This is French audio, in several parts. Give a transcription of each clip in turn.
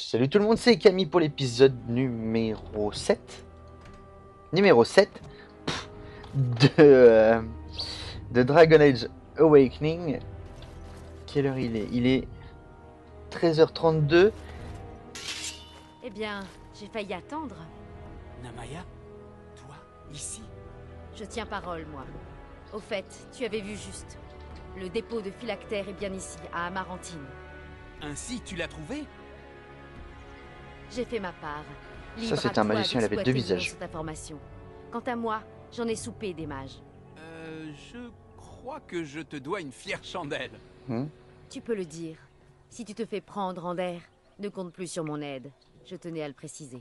Salut tout le monde, c'est Camille pour l'épisode numéro 7. Numéro 7 de Dragon Age Awakening. Quelle heure il est? Il est 13h32. Eh bien, j'ai failli attendre. Namaya? Toi? Ici? Je tiens parole, moi. Au fait, tu avais vu juste. Le dépôt de phylactère est bien ici, à Amarantine. Ainsi, tu l'as trouvé? J'ai fait ma part. Ça, c'est un magicien, il avait deux visages. Cette information. Quant à moi, j'en ai soupé des mages. Je crois que je te dois une fière chandelle. Tu peux le dire. Si tu te fais prendre en d'air, ne compte plus sur mon aide. Je tenais à le préciser.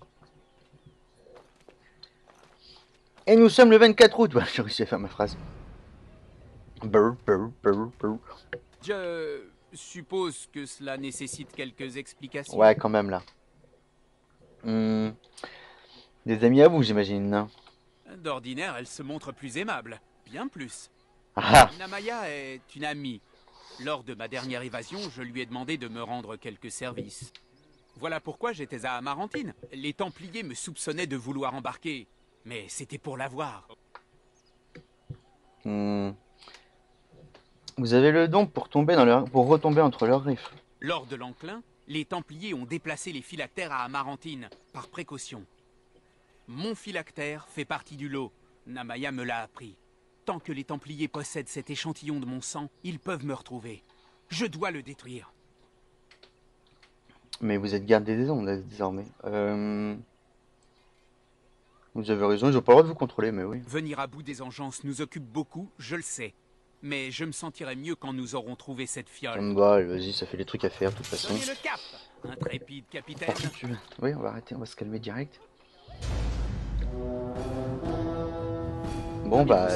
Et nous sommes le 24 août. Ouais, j'ai réussi à faire ma phrase. Brr, brr, brr, brr. Je suppose que cela nécessite quelques explications. Ouais, quand même là. Des amis à vous, j'imagine. D'ordinaire, elle se montre plus aimable. Bien plus. Ah, Namaya est une amie. Lors de ma dernière évasion, je lui ai demandé de me rendre quelques services. Voilà pourquoi j'étais à Amarantine. Les Templiers me soupçonnaient de vouloir embarquer, mais c'était pour la voir. Vous avez le don pour tomber pour retomber entre leurs griffes. Lors de l'enclin, les Templiers ont déplacé les phylactères à Amarantine, par précaution. Mon phylactère fait partie du lot. Namaya me l'a appris. Tant que les Templiers possèdent cet échantillon de mon sang, ils peuvent me retrouver. Je dois le détruire. Mais vous êtes gardé des ondes désormais. Vous avez raison, ils n'ont pas le droit de vous contrôler, mais oui. Venir à bout des engeances nous occupe beaucoup, je le sais. Mais je me sentirai mieux quand nous aurons trouvé cette fiole. Ça me va, vas-y, ça fait des trucs à faire de toute façon. Donnez le cap, intrépide capitaine. Oui, on va arrêter, on va se calmer direct. Bon bah...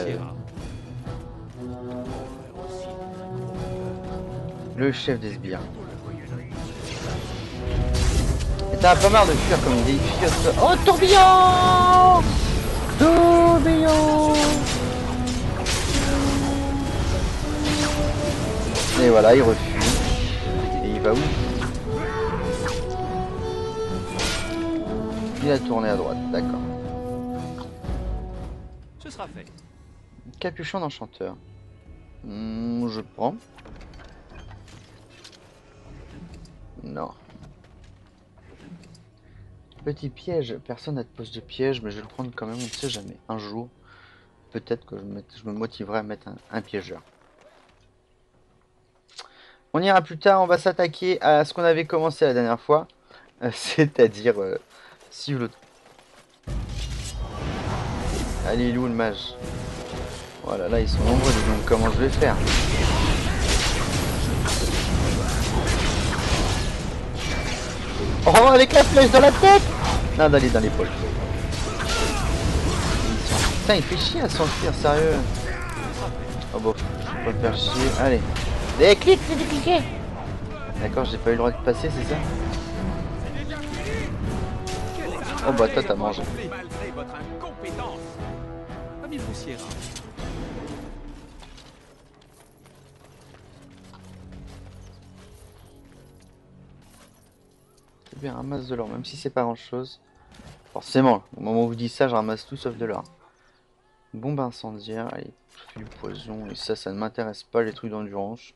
le chef des sbires. Et t'as pas marre de fuir comme une vieille fiotte. Oh, tourbillon! Tourbillon! Et voilà, il refuse. Et il va où? Il a tourné à droite, d'accord. Ce sera fait. Capuchon d'enchanteur. Je prends. Non. Petit piège. Personne n'a de poste de piège, mais je vais le prendre quand même, on ne sait jamais. Un jour, peut-être que je me motiverai à mettre un piégeur. On ira plus tard, on va s'attaquer à ce qu'on avait commencé la dernière fois. C'est-à-dire suivre le... Allez, il est où le mage? Voilà, là ils sont nombreux, donc comment je vais faire? Oh, avec la flèche dans la tête! Non, d'aller dans l'épaule. Putain, il fait chier à s'enfuir, sérieux. Oh bon, je vais pas me faire chier. Allez. Déclic, c'est décliqué! D'accord, j'ai pas eu le droit de passer, c'est ça? Oh bah toi t'as mangé. Malgré votre incompétence. Ami Poussière. C'est bien, ramasse de l'or, même si c'est pas grand chose. Forcément, au moment où vous dites ça, je ramasse tout sauf de l'or. Bombe incendiaire, allez, du poison, et ça ne m'intéresse pas, les trucs d'endurance.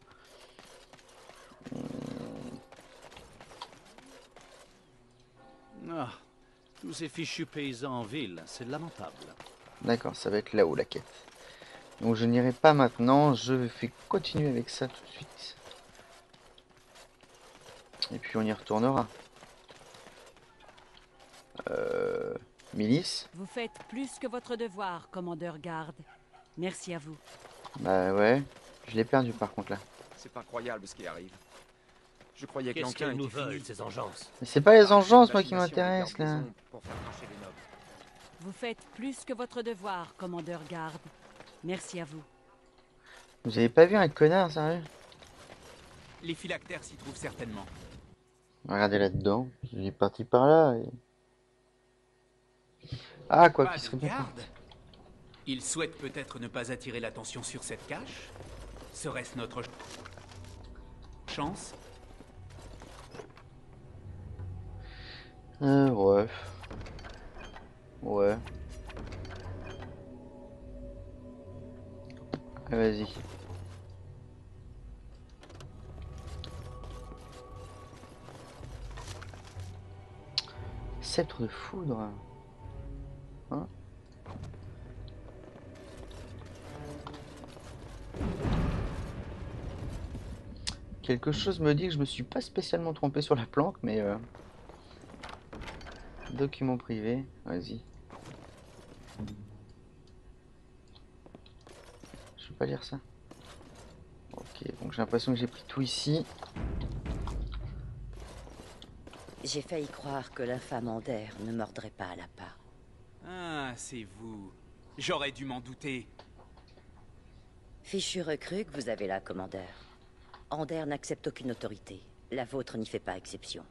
Ah, tous ces fichus paysans en ville, c'est lamentable. D'accord, ça va être là-haut la quête. Donc je n'irai pas maintenant, je vais continuer avec ça tout de suite. Et puis on y retournera. Milice? Vous faites plus que votre devoir, commandeur garde. Merci à vous. Bah ouais, je l'ai perdu par contre là. C'est incroyable ce qui arrive. Je croyais que Qu'est-ce l'enclin qu'elles nous était veulent, fini. ces engeances? Mais c'est pas les engeances moi qui Machination m'intéressent des là. garnisons pour faire marcher les nobles. Vous faites plus que votre devoir, commandeur garde. Merci à vous. Vous avez pas vu un connard sérieux? Les phylactères s'y trouvent certainement. Regardez là-dedans, il est parti par là et... Ah quoi Pas qu'il de serait bien. garde. Il souhaite peut-être ne pas attirer l'attention sur cette cache. Serait-ce notre chance? Ouais. Ouais. Vas-y. Sceptre de foudre. Hein? Quelque chose me dit que je me suis pas spécialement trompé sur la planque, mais document privé, vas-y. Je vais pas lire ça. Ok, donc j'ai l'impression que j'ai pris tout ici. J'ai failli croire que l'infâme Ander ne mordrait pas à l'appât. Ah, c'est vous. J'aurais dû m'en douter. Fichu recrue que vous avez là, commandeur. Ander n'accepte aucune autorité. La vôtre n'y fait pas exception.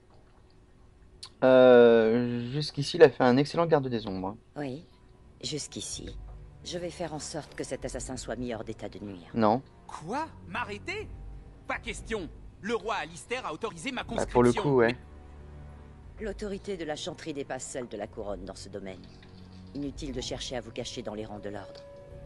Jusqu'ici, il a fait un excellent garde des ombres. Oui, jusqu'ici. Je vais faire en sorte que cet assassin soit mis hors d'état de nuire. Non. Quoi? M'arrêter? Pas question. Le roi Alistair a autorisé ma Bah, conscription. pour le coup, ouais. L'autorité de la chanterie dépasse celle de la couronne dans ce domaine. Inutile de chercher à vous cacher dans les rangs de l'ordre.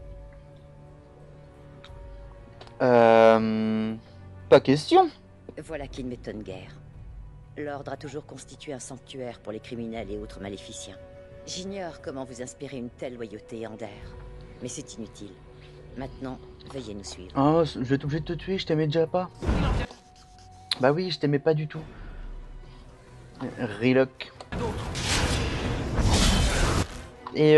Pas question. Voilà qui ne m'étonne guère. L'ordre a toujours constitué un sanctuaire pour les criminels et autres maléficiens. J'ignore comment vous inspirez une telle loyauté, Ander. Mais c'est inutile. Maintenant, veuillez nous suivre. Oh, je vais être obligé de te tuer, je t'aimais déjà pas. Bah oui, je t'aimais pas du tout. Relock. Et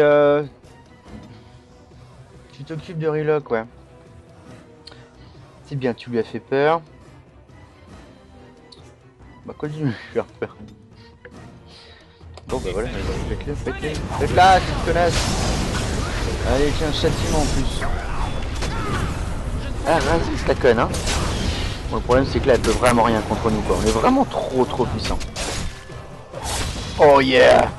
tu t'occupes de Relock, ouais. C'est bien, tu lui as fait peur. Bah quoi tu lui faire peur? Bon bah voilà, faites-le, faites-le. Faites-la, petite connasse. Allez, tiens, châtiment en plus. Ah, raciste ta conne, hein. Bon, le problème c'est que là, elle peut vraiment rien contre nous, quoi. On est vraiment trop puissant. Oh yeah!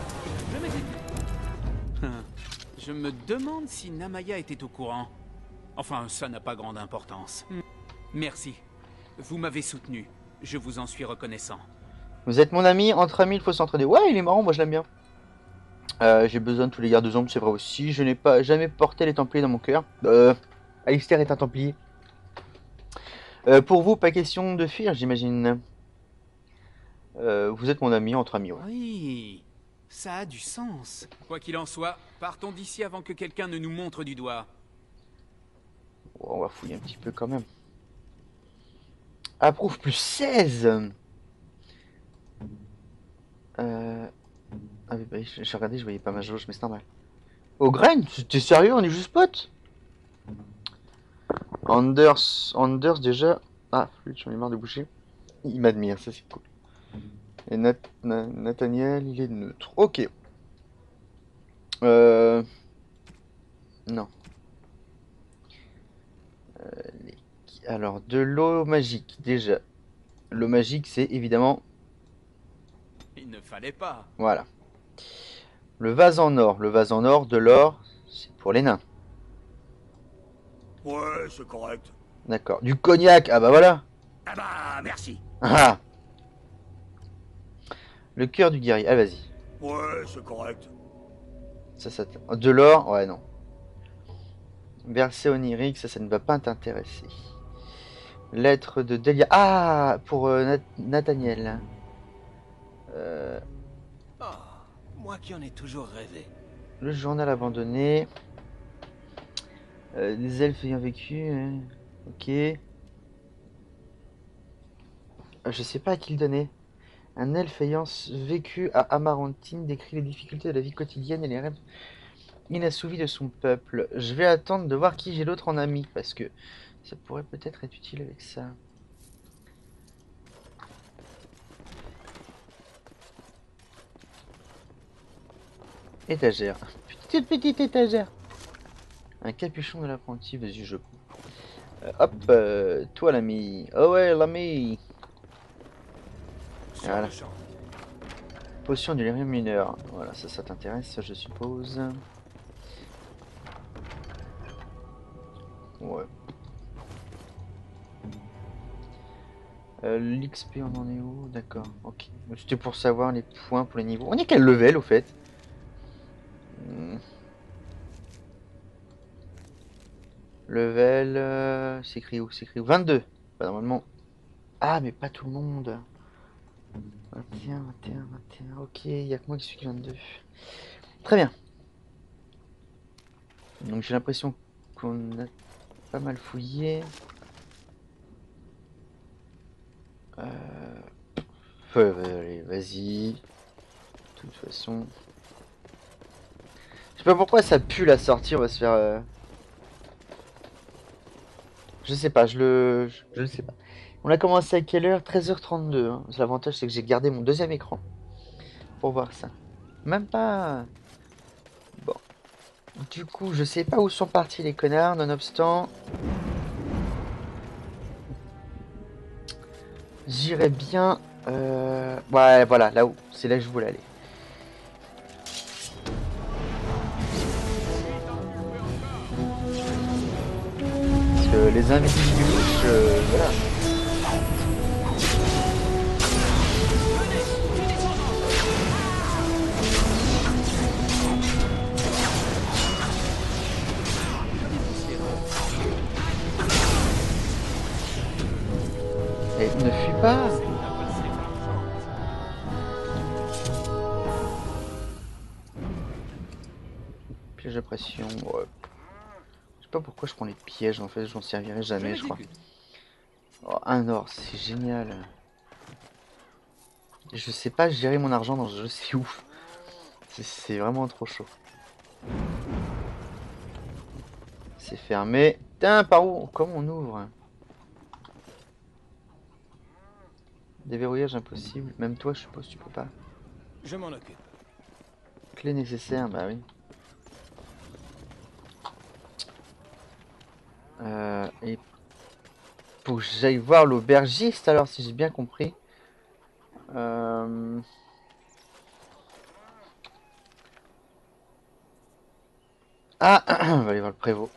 Je me demande si Namaya était au courant. Enfin, ça n'a pas grande importance. Merci. Vous m'avez soutenu. Je vous en suis reconnaissant. Vous êtes mon ami, entre amis il faut s'entraider. Ouais, il est marrant, moi je l'aime bien. J'ai besoin de tous les gardes ombres, c'est vrai aussi. Je n'ai pas jamais porté les Templiers dans mon cœur. Alistair est un Templier. Pour vous, pas question de fuir, j'imagine. Vous êtes mon ami, entre amis, ouais. Oui, ça a du sens. Quoi qu'il en soit, partons d'ici avant que quelqu'un ne nous montre du doigt. Oh, on va fouiller un petit peu quand même. Approuve plus 16. Ah oui, bah, j'ai regardé, je voyais pas ma jauge, mais c'est normal. O'Grain, t'es sérieux, on est juste potes? Anders déjà. Ah, flûte, j'en ai marre de bouger. Il m'admire, ça c'est cool. Et Nathaniel, il est neutre. Ok. Non. Alors, de l'eau magique, déjà. L'eau magique, c'est évidemment... Il ne fallait pas. Voilà. Le vase en or. Le vase en or, de l'or, c'est pour les nains. Ouais, c'est correct. D'accord. Du cognac, ah bah voilà. Ah bah, merci. Ah. Le cœur du guerrier, ah vas-y. Ouais, c'est correct. Ça, de l'or, ouais, non. Verset onirique, ça ne va pas t'intéresser. Lettre de Delia. Ah, pour Nathaniel. Ah, moi qui en ai toujours rêvé. Le journal abandonné. Des elfes ayant vécu. Ok. Je sais pas à qui le donner. Un elfe ayant vécu à Amarantine décrit les difficultés de la vie quotidienne et les rêves inassouvis de son peuple. Je vais attendre de voir qui j'ai l'autre en ami, parce que ça pourrait peut-être être utile avec ça. Étagère. Petite étagère. Un capuchon de l'apprenti, vas-y je prends. Hop, toi l'ami. Oh ouais l'ami. Voilà. Potion du lyrium mineur. Voilà, ça t'intéresse, je suppose. Ouais. L'XP on en est où? D'accord, ok. C'était pour savoir les points pour les niveaux. On est quel level au fait? Level... c'est écrit où? C'est écrit où? 22. Bah, normalement... Ah mais pas tout le monde. 21, 21, 21. Ok, il n'y a que moi qui suis 22. Très bien. Donc j'ai l'impression qu'on a pas mal fouillé. Allez, vas-y. De toute façon... Je sais pas pourquoi ça pue la sortie, on va se faire... Je sais pas, je le sais pas. On a commencé à quelle heure? 13h32. Hein. L'avantage c'est que j'ai gardé mon deuxième écran pour voir ça. Même pas... Bon. Du coup, je sais pas où sont partis les connards, nonobstant... J'irais bien... Ouais, voilà, là où... C'est là que je voulais aller. Parce que les invisibles du louche, voilà. Et ne fuis pas. Piège à pression, ouais. Je sais pas pourquoi je prends les pièges en fait, j'en servirai jamais je crois. Oh, un or, c'est génial. Je sais pas gérer mon argent dans ce jeu, c'est ouf. C'est vraiment trop chaud. C'est fermé. Putain, par où? Comment on ouvre? Déverrouillage impossible. Même toi, je suppose, tu peux pas. Je m'en occupe. Clé nécessaire, bah oui. Et faut que j'aille voir l'aubergiste alors, si j'ai bien compris. Ah, on va aller voir le prévôt.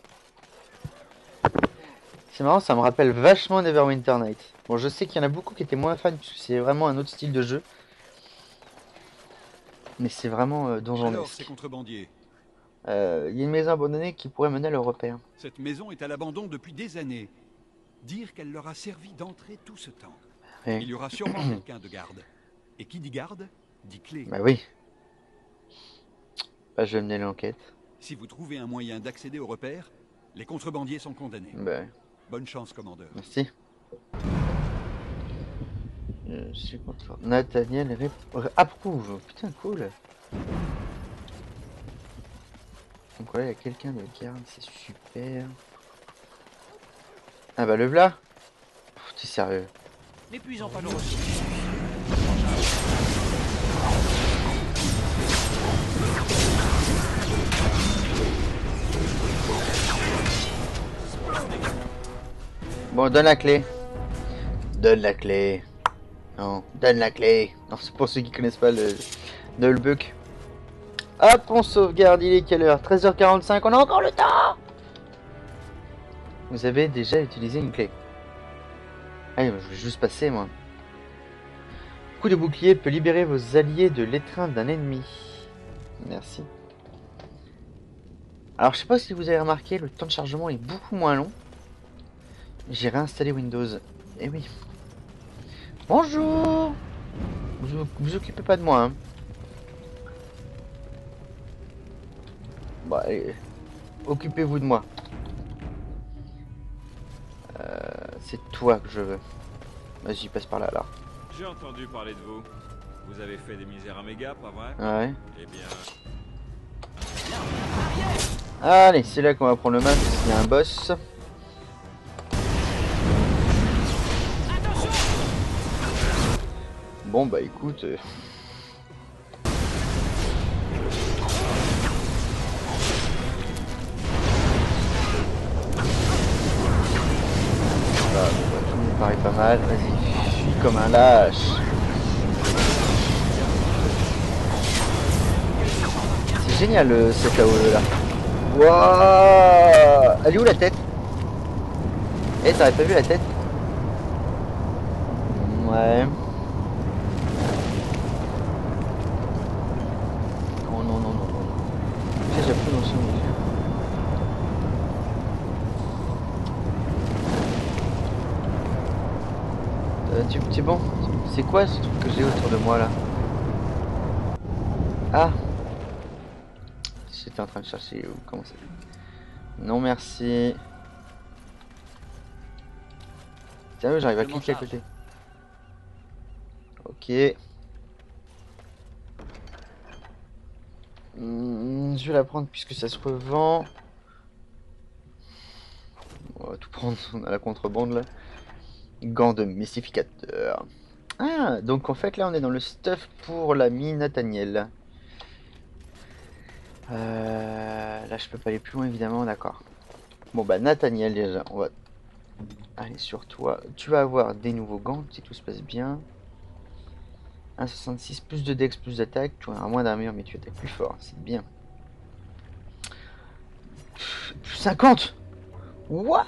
C'est marrant, ça me rappelle vachement Neverwinter Night. Bon, je sais qu'il y en a beaucoup qui étaient moins fans puisque c'est vraiment un autre style de jeu. Mais c'est vraiment donjon. Alors, ces contrebandiers. Il y a une maison abandonnée qui pourrait mener à l'Européen. Cette maison est à l'abandon depuis des années. Dire qu'elle leur a servi d'entrée tout ce temps. Oui. Il y aura sûrement quelqu'un de garde. Et qui dit garde, dit clé. Bah oui. Bah, je vais mener l'enquête. Si vous trouvez un moyen d'accéder au repère, les contrebandiers sont condamnés. Bah. Bonne chance, commandeur. Merci. Je suis content. Nathaniel approuve. Putain, cool. Donc voilà, il y a quelqu'un de garde, c'est super. Ah bah le v'là. T'es sérieux? N'épuisons pas nos ressources. Bon, donne la clé. Donne la clé. Non, donne la clé. Non, c'est pour ceux qui connaissent pas le Nullbuck. Hop, on sauvegarde. Il est quelle heure? 13h45. On a encore le temps. Vous avez déjà utilisé une clé. Allez, je vais juste passer, moi. Coup de bouclier peut libérer vos alliés de l'étreinte d'un ennemi. Merci. Alors, je sais pas si vous avez remarqué, le temps de chargement est beaucoup moins long. J'ai réinstallé Windows. Eh oui. Bonjour. Vous occupez pas de moi, hein. Bon, allez. Occupez-vous de moi. C'est toi que je veux. Vas-y, passe par là, alors. J'ai entendu parler de vous. Vous avez fait des misères à méga, pas vrai? Ouais. Eh bien... Allez, c'est là qu'on va prendre le match, parce qu'il y a un boss. Bon, bah écoute... tout me paraît pas mal. Vas-y, fuis comme un lâche. C'est génial cet AOE là. Wouah. Elle est où la tête? Eh, t'aurais pas vu la tête? Ouais. Oh non, non, non, non. J'ai déjà plus notion de c'est bon? C'est quoi ce truc que j'ai autour de moi là? Ah! J'étais en train de chercher où, comment c'est? Non merci. Tiens, j'arrive à cliquer à côté. Ok. Je vais la prendre puisque ça se revend. On va tout prendre, on a la contrebande là. Gants de mystificateur. Ah, donc en fait là on est dans le stuff pour l'ami Nathaniel. Là je peux pas aller plus loin évidemment, d'accord. Bon bah Nathaniel déjà, on va aller sur toi. Tu vas avoir des nouveaux gants si tout se passe bien. 1,66, plus de dex, plus d'attaque. Tu auras moins d'armure mais tu attaques plus fort, c'est bien. Plus 50. Waouh.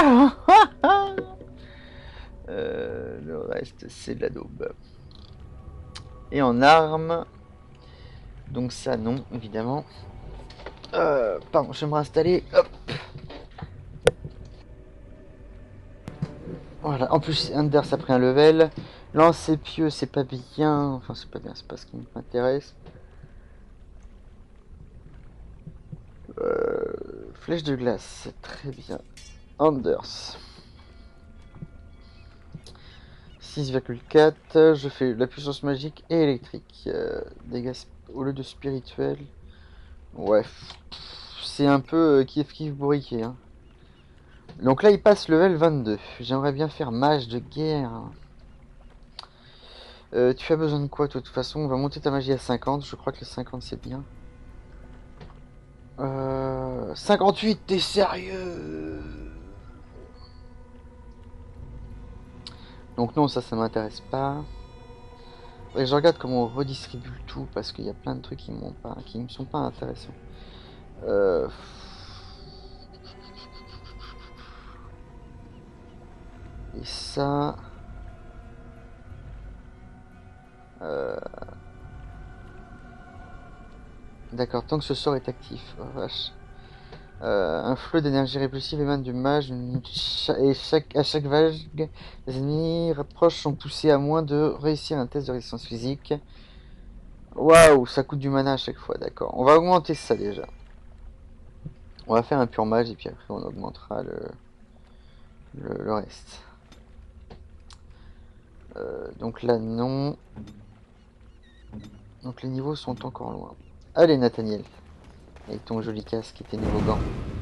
Le reste c'est de la daube. Et en armes, donc ça non évidemment. Pardon, je vais me réinstaller. Hop. Voilà, en plus Anders a pris un level. Lancer pieux, c'est pas bien. Enfin, c'est pas bien, c'est pas ce qui m'intéresse. Flèche de glace, c'est très bien. Anders. 6,4. Je fais la puissance magique et électrique. Dégâts au lieu de spirituel. Ouais. C'est un peu kiff bourriqué. Hein. Donc là, il passe level 22. J'aimerais bien faire mage de guerre. Tu as besoin de quoi, de toute façon? On va monter ta magie à 50. Je crois que le 50, c'est bien. 58, t'es sérieux? Donc non, ça m'intéresse pas. Et je regarde comment on redistribue le tout, parce qu'il y a plein de trucs qui me sont pas intéressants. Et ça... D'accord, tant que ce sort est actif. Oh, vache. Un flot d'énergie répulsive émane du mage et à chaque vague, les ennemis rapprochent sont poussés à moins de réussir un test de résistance physique. Waouh, ça coûte du mana à chaque fois, d'accord. On va augmenter ça déjà. On va faire un pur mage et puis après on augmentera le reste. Donc là non. Donc les niveaux sont encore loin. Allez Nathaniel, avec ton joli casque et tes nouveaux gants.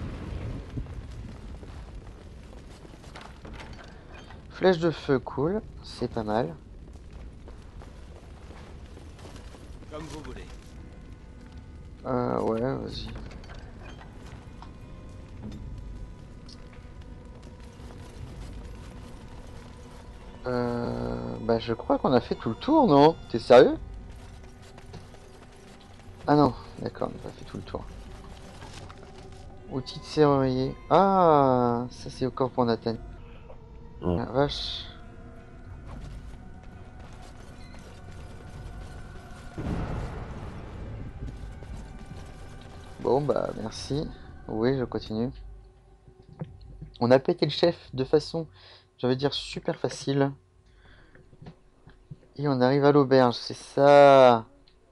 Flèche de feu, cool, c'est pas mal. Comme vous voulez. Ouais, vas-y. Bah je crois qu'on a fait tout le tour, non? T'es sérieux? Ah non, d'accord, on n'a pas fait tout le tour. Outil de serrurier. Ah, ça c'est encore pour Nathan. La vache. Bon bah merci. Oui, je continue. On a pété le chef de façon, j'allais dire, super facile. Et on arrive à l'auberge, c'est ça.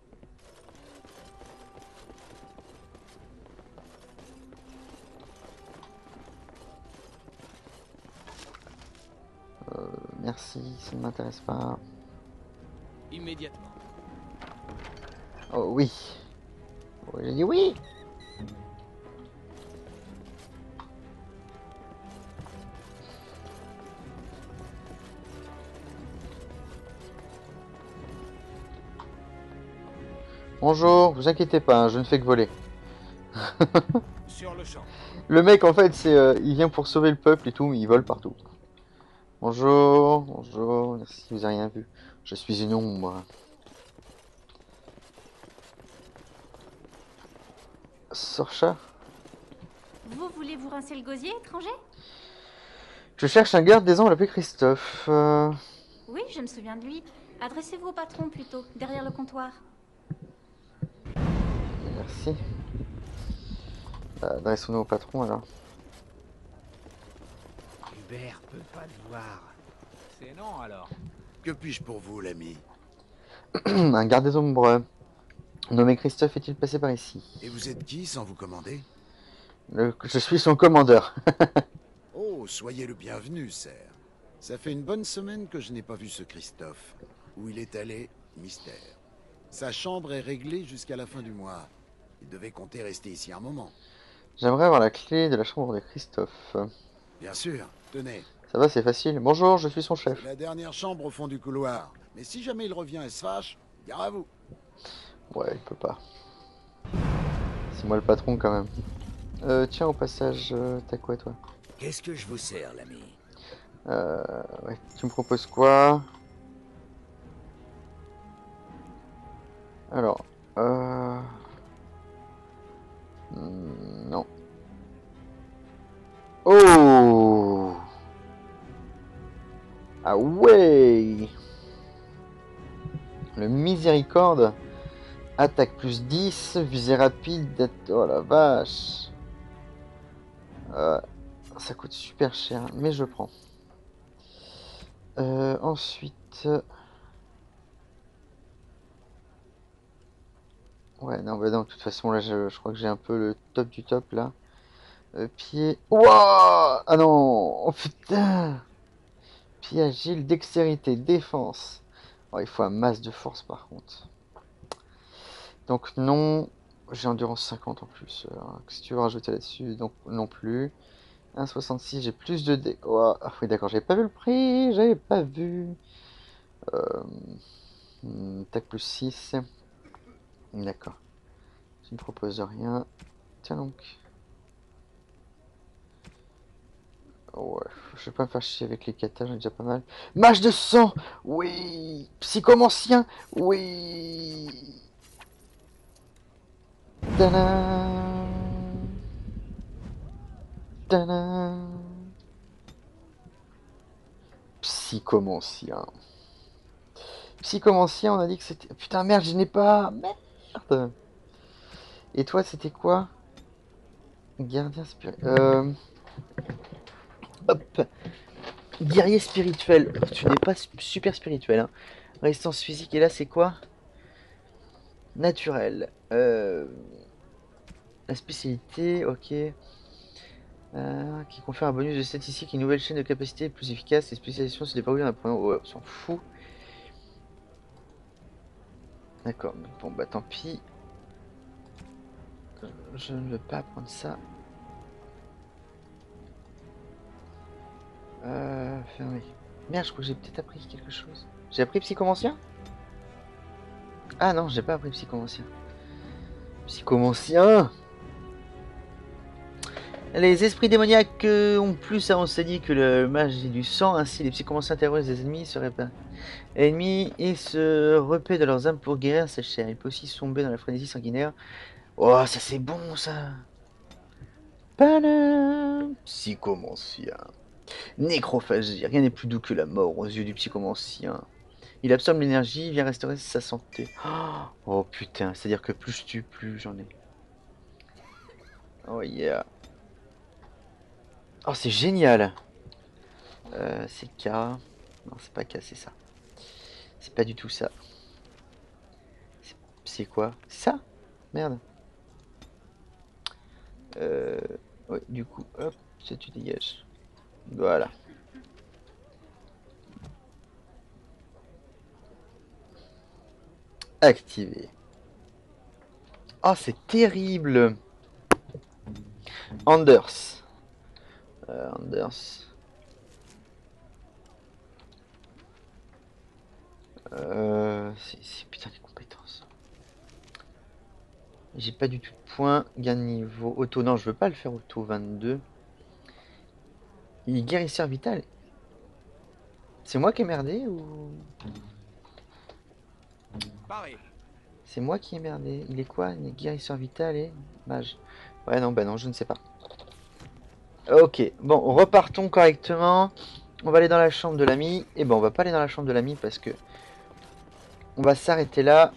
Merci, ça ne m'intéresse pas. Immédiatement. Oh oui. Oh, j'ai dit oui. Bonjour, vous inquiétez pas, hein, je ne fais que voler. Sur le champ. Le mec en fait c'est il vient pour sauver le peuple et tout, mais il vole partout. Bonjour, bonjour, merci, vous avez rien vu. Je suis une ombre. Sorcha. Vous voulez vous rincer le gosier, étranger? Je cherche un garde des anges appelé Christophe. Oui, je me souviens de lui. Adressez-vous au patron plutôt, derrière le comptoir. Merci. Adressons-nous au patron alors. Hubert peut pas le voir. C'est non alors. Que puis-je pour vous, l'ami? Un garde des ombres nommé Christophe est-il passé par ici? Et vous êtes qui, sans vous commander? Je suis son commandeur. Oh, soyez le bienvenu, serf. Ça fait une bonne semaine que je n'ai pas vu ce Christophe. Où il est allé, mystère. Sa chambre est réglée jusqu'à la fin du mois. Il devait compter rester ici un moment. J'aimerais avoir la clé de la chambre de Christophe. Bien sûr, tenez. Ça va, c'est facile. Bonjour, je suis son chef. C'est la dernière chambre au fond du couloir. Mais si jamais il revient et se fâche, gare à vous. Ouais, il peut pas. C'est moi le patron quand même. Tiens, au passage, t'as quoi toi? Qu'est-ce que je vous sers, l'ami? Ouais, tu me proposes quoi? Alors, non. Oh! Ah ouais! Le miséricorde. Attaque plus 10, visée rapide. Oh la vache! Ça coûte super cher, mais je prends. Ensuite... Ouais, non, bah non, de toute façon, là, je crois que j'ai un peu le top du top, là. Pied... Wouah! Ah non! Oh putain! Pied agile, dextérité, défense. Oh, il faut un masse de force, par contre. Donc non, j'ai endurance 50 en plus. Si tu veux rajouter là-dessus, donc non plus. 1,66, j'ai plus de dé... Oh, ah oui, d'accord, j'avais pas vu le prix, j'avais pas vu. Tac plus 6. D'accord. Tu me proposes rien. Tiens donc. Ouais, je vais pas me faire chier avec les katas, j'en ai déjà pas mal. Mage de sang. Oui. Psychomancien. Oui. Tadam. Tadam. Psychomancien. Psychomancien, on a dit que c'était... Putain, merde, je n'ai pas... Merde. Et toi, c'était quoi? Gardien spirituel. Hop. Guerrier spirituel. Tu n'es pas super spirituel. Hein. Résistance physique. Et là, c'est quoi? Naturel. La spécialité, ok. Qui confère un bonus de statistique et une nouvelle chaîne de capacité plus efficace. Les spécialisations se déverrouillent en apprenant. Ouais, on s'en fout. D'accord. Bon, bah tant pis. Je ne veux pas prendre ça. Fermé. Merde, je crois que j'ai peut-être appris quelque chose. J'ai appris psychomancien? Ah non, j'ai pas appris psychomancien. Psychomancien! Les esprits démoniaques ont plus à enseigner que le magie du sang, ainsi les psychomanciens terrorisent les ennemis se répètent. Ennemis et se repaient de leurs âmes pour guérir sa chair. Il peut aussi tomber dans la frénésie sanguinaire. Oh, ça c'est bon ça! Padam! Psychomancien. Nécrophagie, rien n'est plus doux que la mort aux yeux du psychomancien. Il absorbe l'énergie, vient restaurer sa santé. Oh putain, c'est-à-dire que plus je tue, plus j'en ai. Oh yeah. Oh c'est génial. C'est K. Non c'est pas K, c'est ça. C'est pas du tout ça. C'est quoi? Ça? Merde. Ouais, du coup, hop, ça tu dégages. Voilà. Activé. Oh, c'est terrible. Anders. Anders. C'est putain les compétences. J'ai pas du tout de points. Gain de niveau. Auto, non, je veux pas le faire auto 22. Il est guérisseur vital. C'est moi qui ai merdé ou... C'est moi qui ai merdé. Il est quoi? Il est guérisseur vital et mage. Ouais, non, bah non, je ne sais pas. Ok, bon, repartons correctement. On va aller dans la chambre de l'ami. Et bon, on va pas aller dans la chambre de l'ami parce que on va s'arrêter là.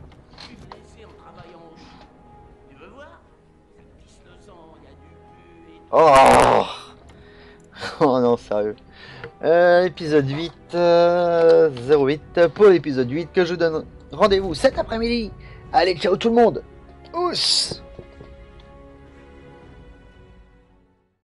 Oh, oh non, sérieux. Épisode 8, 08 pour l'épisode 8 que je vous donne rendez-vous cet après-midi. Allez, ciao tout le monde. Ouss.